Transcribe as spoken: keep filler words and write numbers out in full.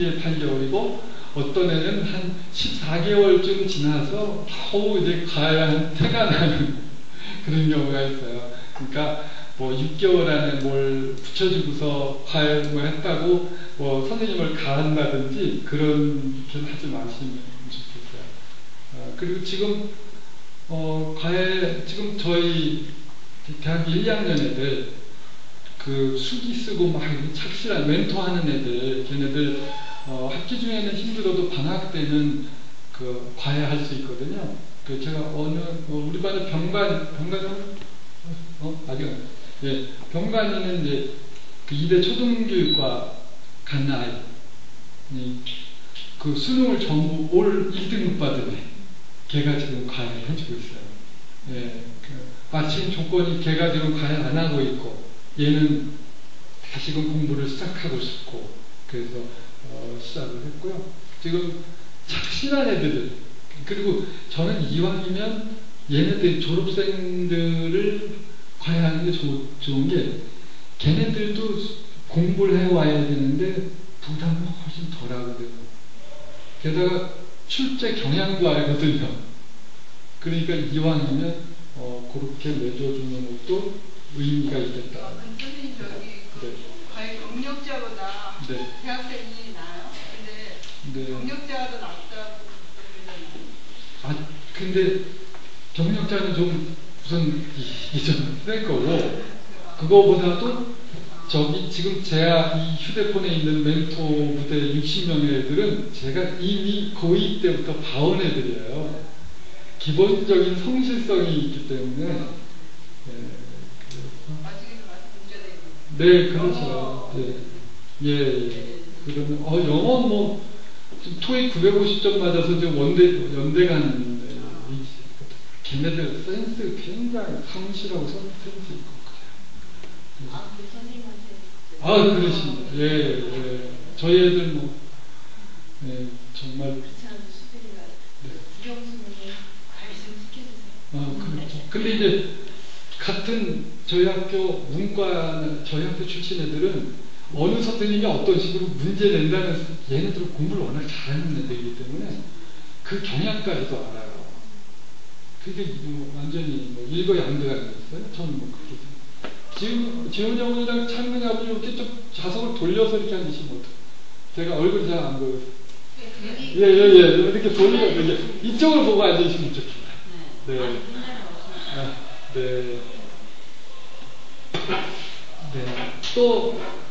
게 팔 개월이고 어떤 애는 한 십사 개월쯤 지나서 겨우 이제 과외한테가 나는 그런 경우가 있어요. 그러니까 뭐 육 개월 안에 뭘 붙여주고서 과외 뭐 했다고 뭐 선생님을 가한다든지 그런 게 하지 마시면 좋겠어요. 어, 그리고 지금 어, 과외 지금 저희 대학교 일, 이 학년 애들 그 수기 쓰고 막 착실한 멘토하는 애들 걔네들 어, 학기 중에는 힘들어도 방학 때는 그 과외할 수 있거든요. 그 제가 어느 어, 우리 반에 병관 병관 어 아직 예 병관이는 이제 그 이대 초등교육과 간 아이 그 수능을 전부 올 일 등급 받은 애 걔가 지금 과외를 해주고 있어요. 예, 그 마침 조건이 걔가 지금 과외 안 하고 있고 얘는 다시금 공부를 시작하고 싶고 그래서 어, 시작을 했고요. 지금 착실한 애들 그리고 저는 이왕이면 얘네들 졸업생들을 과외하는 게 좋, 좋은 게 걔네들도 공부를 해와야 되는데 부담이 훨씬 덜하거든요. 게다가 출제 경향도 알거든요. 그러니까 이왕이면 어, 그렇게 내줘주는 것도 의미가 있겠다. 아, 선생님 저기 그 네. 과외 경력자보다 네. 대학생이 나아요? 근데 네. 경력자도 낫다고 그러잖아요. 아 근데 경력자는 좀 무슨 이좀셀 거고 그거보다도 저기 지금 제가 이 휴대폰에 있는 멘토 무대 육십 명의 애들은 제가 이미 고이 때부터 봐온 애들이에요. 기본적인 성실성이 있기 때문에 네, 네 그렇죠. 네. 예, 예. 그러면 어 영어 뭐 토익 구백오십 점 맞아서 지금 원대 연대 가는 걔네들 센스 굉장히 성실하고 센스 있고 그래요. 아, 그 선생님한테 아 그러십니다. 예, 예. 저희 애들 뭐 예, 정말 귀찮은 수들이가 부정수능에 관심 시켜주세요. 아 그렇죠. 근데 이제 같은 저희 학교 문과 저희 학교 출신 애들은 어느 선생님이 어떤 식으로 문제 낸다는 얘네들은 공부를 워낙 잘하는 애들이기 때문에 그 경향까지도 알아요. 그게 뭐 완전히 뭐 일거양득한 거였어요. 저는 뭐 그렇게 지금 지훈이 어머니랑 창민이 아버지 이렇게 좀 자석을 돌려서 이렇게 앉으시면 어떡해요. 제가 얼굴이 잘 안 보여요. 예예예 예, 예. 이렇게 돌려서 이제 이쪽을 보고 앉으시면 좋겠다. 네. 아, 네. 네. 또